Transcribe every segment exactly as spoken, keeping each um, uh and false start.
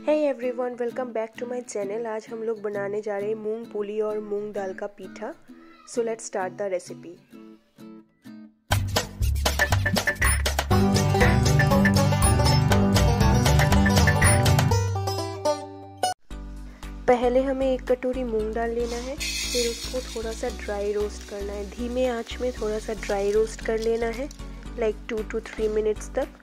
Hey everyone, welcome back to my channel. आज हम लोग बनाने जा रहे हैं मूंग पूली और मूंग दाल का पीठा। So let's start the recipe. पहले हमें एक कटोरी मूंग दाल लेना है, फिर उसको थोड़ा सा ड्राई रोस्ट करना है। धीमे आंच में थोड़ा सा ड्राई रोस्ट कर लेना है, like two two three minutes तक।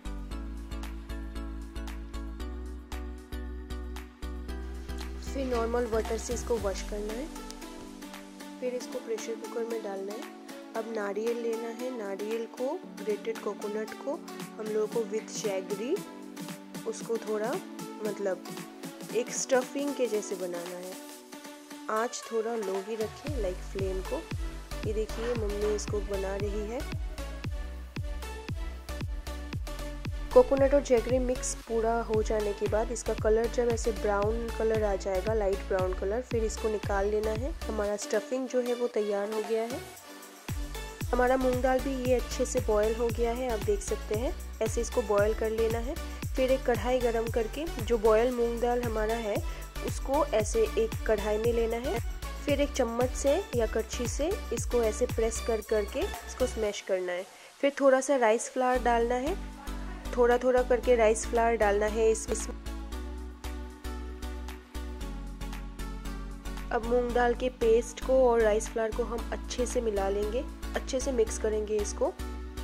फिर नॉर्मल वाटर से इसको वॉश करना है। फिर इसको प्रेशर कुकर में डालना है। अब नारियल लेना है। नारियल को, ग्रेटेड कोकोनट को हम लोगों को विथ जैगरी उसको थोड़ा मतलब एक स्टफिंग के जैसे बनाना है। आँच थोड़ा लो ही रखें, लाइक फ्लेम को। ये देखिए मम्मी इसको बना रही है। कोकोनट और जैगरी मिक्स पूरा हो जाने के बाद इसका कलर जब ऐसे ब्राउन कलर आ जाएगा, लाइट ब्राउन कलर, फिर इसको निकाल लेना है। हमारा स्टफिंग जो है वो तैयार हो गया है। हमारा मूंग दाल भी ये अच्छे से बॉयल हो गया है, आप देख सकते हैं। ऐसे इसको बॉयल कर लेना है। फिर एक कढ़ाई गरम करके जो बॉयल मूंग दाल हमारा है उसको ऐसे एक कढ़ाई में लेना है। फिर एक चम्मच से या कड़छी से इसको ऐसे प्रेस कर करके इसको स्मैश करना है। फिर थोड़ा सा राइस फ्लावर डालना है, थोड़ा थोड़ा करके राइस फ्लावर डालना है इसमें। अब मूंग दाल के पेस्ट को और राइस फ्लावर को हम अच्छे से मिला लेंगे, अच्छे से मिक्स करेंगे इसको।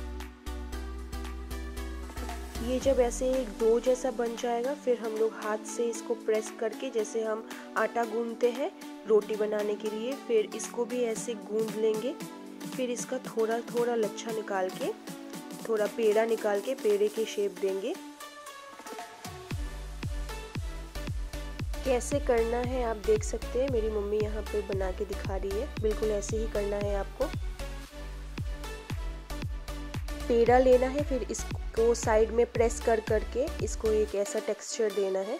ये जब ऐसे एक डो जैसा बन जाएगा, फिर हम लोग हाथ से इसको प्रेस करके, जैसे हम आटा गूंदते हैं रोटी बनाने के लिए, फिर इसको भी ऐसे गूंद लेंगे। फिर इसका थोड़ा थोड़ा लच्छा निकाल के, थोड़ा पेड़ा निकाल के पेड़े की शेप देंगे। कैसे करना है आप देख सकते हैं, मेरी मम्मी यहाँ पे बना के दिखा रही है। बिल्कुल ऐसे ही करना है आपको। पेड़ा लेना है, फिर इसको साइड में प्रेस कर करके इसको एक ऐसा टेक्सचर देना है।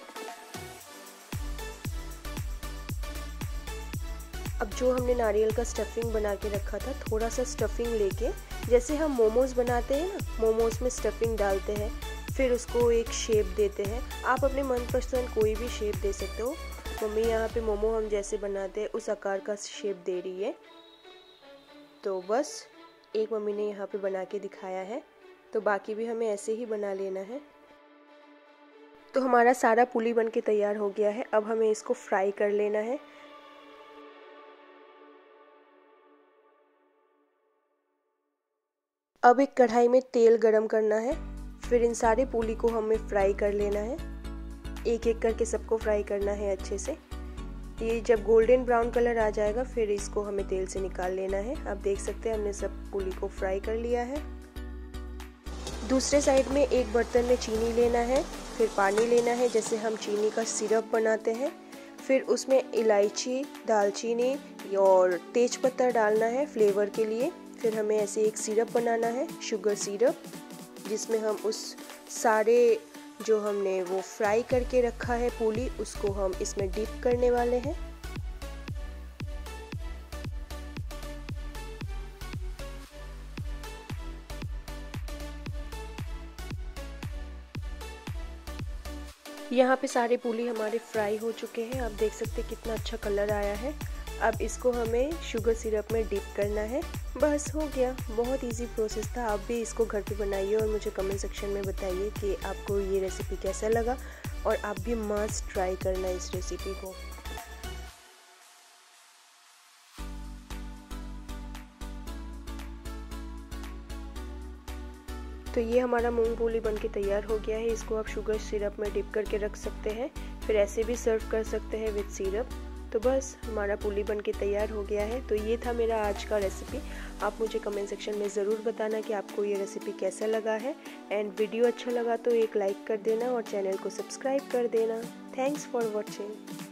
अब जो हमने नारियल का स्टफिंग बना के रखा था, थोड़ा सा स्टफिंग लेके, जैसे हम मोमोज बनाते हैं ना, मोमोज में स्टफिंग डालते हैं, फिर उसको एक शेप देते हैं। आप अपने मनपसंद कोई भी शेप दे सकते हो। मम्मी यहाँ पे मोमो हम जैसे बनाते हैं उस आकार का शेप दे रही है। तो बस एक मम्मी ने यहाँ पे बना के दिखाया है, तो बाकी भी हमें ऐसे ही बना लेना है। तो हमारा सारा पूली बन के तैयार हो गया है। अब हमें इसको फ्राई कर लेना है। अब एक कढ़ाई में तेल गरम करना है, फिर इन सारे पूली को हमें फ्राई कर लेना है। एक एक करके सबको फ्राई करना है अच्छे से। ये जब गोल्डन ब्राउन कलर आ जाएगा, फिर इसको हमें तेल से निकाल लेना है। आप देख सकते हैं हमने सब पूली को फ्राई कर लिया है। दूसरे साइड में एक बर्तन में चीनी लेना है, फिर पानी लेना है, जैसे हम चीनी का सिरप बनाते हैं। फिर उसमें इलायची, दालचीनी और तेजपत्ता डालना है फ्लेवर के लिए। फिर हमें ऐसे एक सिरप बनाना है, शुगर सिरप, जिसमें हम उस सारे जो हमने वो फ्राई करके रखा है पूली, उसको हम इसमें डिप करने वाले हैं। यहाँ पे सारे पूली हमारे फ्राई हो चुके हैं। आप देख सकते हैं कितना अच्छा कलर आया है। अब इसको हमें शुगर सिरप में डिप करना है। बस हो गया। बहुत इजी प्रोसेस था। आप भी इसको घर पे बनाइए और मुझे कमेंट सेक्शन में बताइए कि आपको ये रेसिपी कैसा लगा, और आप भी मस्ट ट्राई करना इस रेसिपी को। तो ये हमारा मूंग पूली बन के तैयार हो गया है। इसको आप शुगर सिरप में डिप करके रख सकते हैं, फिर ऐसे भी सर्व कर सकते हैं विद सिरप। तो बस हमारा पूली बन के तैयार हो गया है। तो ये था मेरा आज का रेसिपी। आप मुझे कमेंट सेक्शन में ज़रूर बताना कि आपको ये रेसिपी कैसा लगा है। एंड वीडियो अच्छा लगा तो एक लाइक कर देना और चैनल को सब्सक्राइब कर देना। Thanks for watching.